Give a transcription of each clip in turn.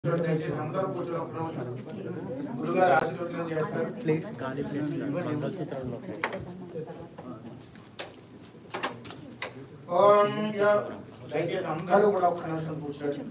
దయచేసి అందరూ కూర్చొని ఒక నిమిషం గురుగారు ఆశీర్వచనం చేస్తారు. ప్లేట్స్ ఖాళీ ప్లేట్స్ మంగళసూత్రంలో ఓం యా దయచేసి అందరూ కూడా ఒక నిమిషం కూర్చోండి.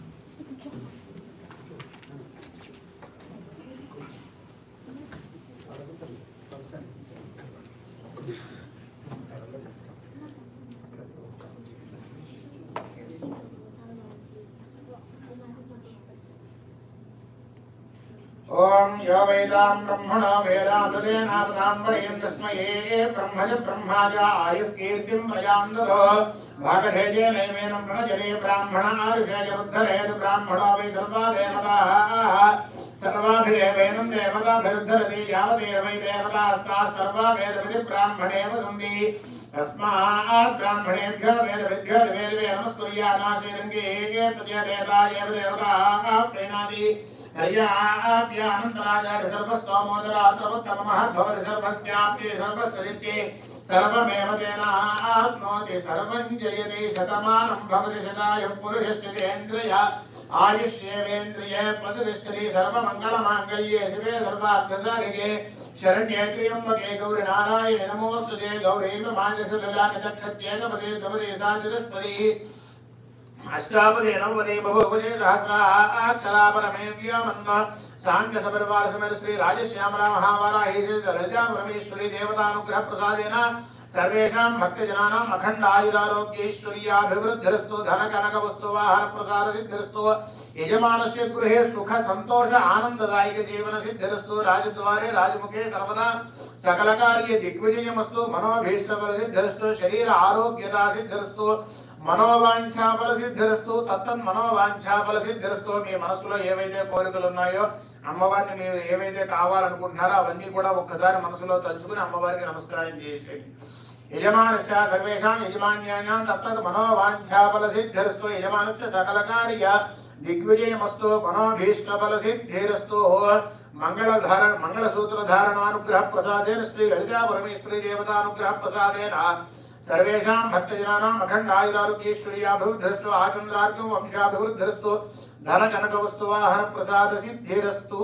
ओम यो वेदां ब्रह्मणो वेदामृतेनापदाम्बरीं तस्मै ब्रह्मज ब्रह्माज आयुर्कीर्तिं प्रयान्दतो भागधेये नैवेनं प्रणजने ब्राह्मणारुषेजरुद्धरेतु ब्राह्मणो वै सर्वा देवताः सर्वाभिरेवेनं देवताभिरुद्धरति यावदेवै देवतास्ताः सर्वा वेदविधि ब्राह्मणेव सन्ति तस्मात् ब्राह्मणेभ्यो वेदविद्भ्यो वेदवे नमस्कुर्यानाशिरङ्गे तद्यदेतायेव देवताः प्रीणाति हर्याप्यानन्तराजाय सर्वस्तोमोदरात्रवत्तमः भवति सर्वस्याप्ये सर्वस्यजित्ये सर्वमेव तेनाप्नोति सर्वं जयति शतमानं भवति शतायुः पुरुषस्येन्द्रिय आयुष्येवेन्द्रिये प्रतिष्ठति सर्वमङ्गलमाङ्गल्ये शिवे सर्वार्थसाधिके शरण्ये त्र्यम्बके गौरि नारायणे नमोऽस्तुते गौरी माजसललानि दक्षत्येकपदे द्वपदे सा चतुष्पदी अष्टापदे नवपदे बहुवचने सहस्राक्षरा परमे व्योमन्व सांख्य सपरिवार समेत श्री राजश्यामला महावाराही ललिता परमेश्वरी देवतानुग्रह प्रसादेन सर्वेषां भक्तजनानां अखंड आयुरारोग्यैश्वर्याभिवृद्धिरस्तु धन कनक वस्तु वाहन प्रसाद सिद्धिरस्तु यजमानस्य गृहे सुख संतोष आनंददायक जीवन सिद्धिरस्तु राजद्वारे राजमुखे सर्वदा सकल कार्य दिग्विजयमस्तु मनोभीष्टफल सिद्धिरस्तु शरीर आरोग्यता सिद्धिरस्तु మనోవాంఛాఫల సిద్ధిరస్తు తత్తన్ మనోవాంఛాఫల సిద్ధిరస్తు మీ మనసులో ఏవైతే కోరికలు ఉన్నాయో అమ్మవారిని మీరు ఏవైతే కావాలనుకుంటున్నారో అవన్నీ కూడా ఒక్కసారి మనసులో తలుచుకుని అమ్మవారికి నమస్కారం చేసేయండి. యజమానస్య సర్వేషాం యజమాన్యానాం తత్తద్ మనోవాంఛాఫల సిద్ధిరస్తు యజమానస్య సకల కార్య దిగ్విజయమస్తు మనోభీష్టఫల సిద్ధిరస్తు మంగళసూత్ర ధారణానుగ్రహ ప్రసాదేన శ్రీ లలితా పరమేశ్వరీ దేవతానుగ్రహ प्रसादेन सर्वेषां भक्तजनानां अखंड आयुरारोग्यैश्वर्याभिवृद्धिरस्तु आचन्द्रार्घ्यं वंशाभिवृद्धिरस्तु धन कनक वस्तु वाहन प्रसाद सिद्धिरस्तु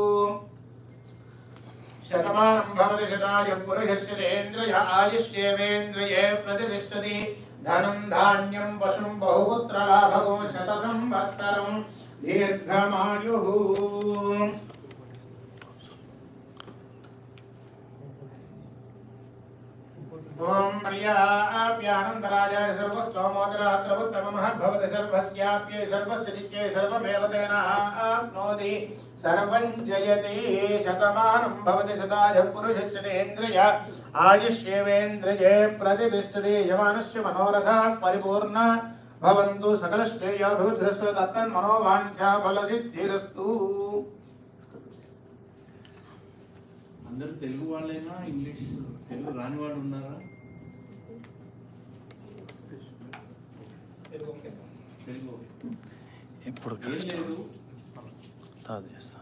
शतमानं भवति शतायुः पुरुषस्येन्द्रिय आयुष्येवेन्द्रिये प्रतिष्ठति धनं धान्यं पशुं बहुपुत्र लाभगो शतसंवत्सरं दीर्घमायुः ओम प्रियाप्यानन्तराजाय सर्वस्तोमोदरात्रवत्तमः भवति सर्वस्याप्ये सर्वस्यजित्ये सर्वमेव तेनाप्नोति सर्वं जयति शतमानं भवति शतायुः पुरुषस्येन्द्रिय आयुष्येवेन्द्रिये प्रतिष्ठति यजमानस्य मनोरथः परिपूर्णः भवन्तु सकलश्रेयोभिवृद्धिरस्तु तत्तन्मनोवाञ्छाफलसिद्धिरस्तु. అందరూ తెలుగు వాళ్ళైనా ఇంగ్లీష్ తెలుగు రాని వాళ్ళు ఉన్నారా? తెలుగు ఇప్పుడు కష్టం తాదు చేస్తాను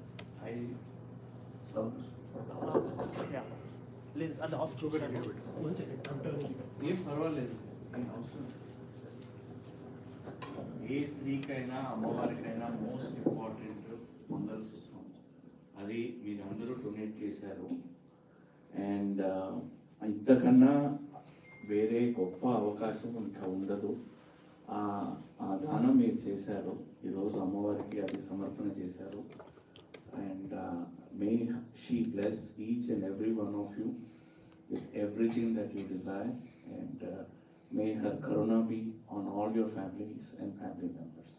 లేదు అది ఆఫ్ చూపెట్టండి ఏం పర్వాలేదు. అవసరం ఏ స్త్రీకైనా అమ్మవారికైనా మోస్ట్ ఇంపార్టెంట్ మంగళసూత్రం. అది మీరందరూ డొనేట్ చేశారు. అండ్ ఇంతకన్నా వేరే గొప్ప అవకాశం ఇంకా ఉండదు. ఆ దానం మీరు చేశారు. ఈరోజు అమ్మవారికి అది సమర్పణ చేశారు. And may she bless each and every one of you with everything that you desire and may her karuna be on all your families and family members.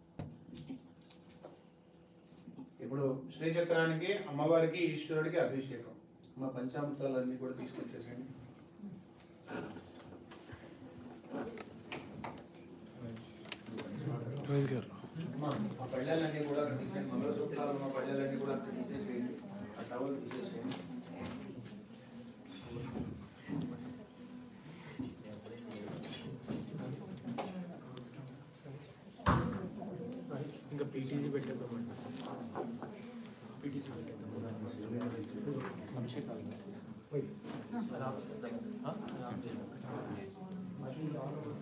ఇప్పుడు శ్రీచక్రానికి అమ్మవారికి ఈశ్వరుడికి అభిషేకం. మా పంచామృతాలన్నీ కూడా తీసుకొచ్చేసేయండి. మా పళ్ళలన్నీ కూడా తీసేయండి. మంగళసూత్రాలు మా పళ్ళలన్నీ కూడా తీసేసేయండి. ఆ టవల్ తీసేసేయండి. ఇంకా పీటీసీ పెట్టేద్దామండి. పీటీసీ అభిషేకాలు